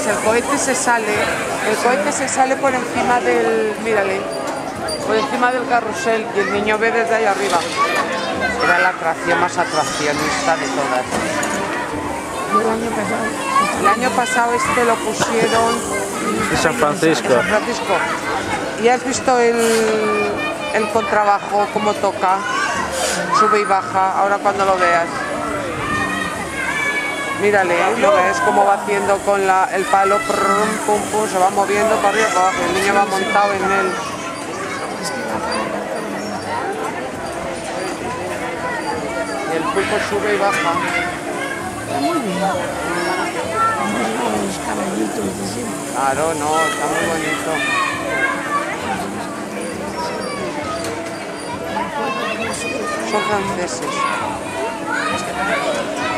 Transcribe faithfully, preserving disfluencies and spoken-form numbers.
el cohete se sale, el cohete se sale por encima del, mírale, por encima del carrusel y el niño ve desde ahí arriba. Era la atracción más atraccionista de todas. El año pasado. El año pasado este lo pusieron en San Francisco. en San Francisco. ¿Y has visto el, el contrabajo, cómo toca? Sube y baja, ahora cuando lo veas. Mírale, lo ves cómo va haciendo con la, el palo, prum, pum, pum, se va moviendo para arriba y para abajo. El niño va montado en él. Y el pulpo sube y baja. Está muy bien. Los caballitos de siempre. Claro, no, está muy bonito. Son franceses.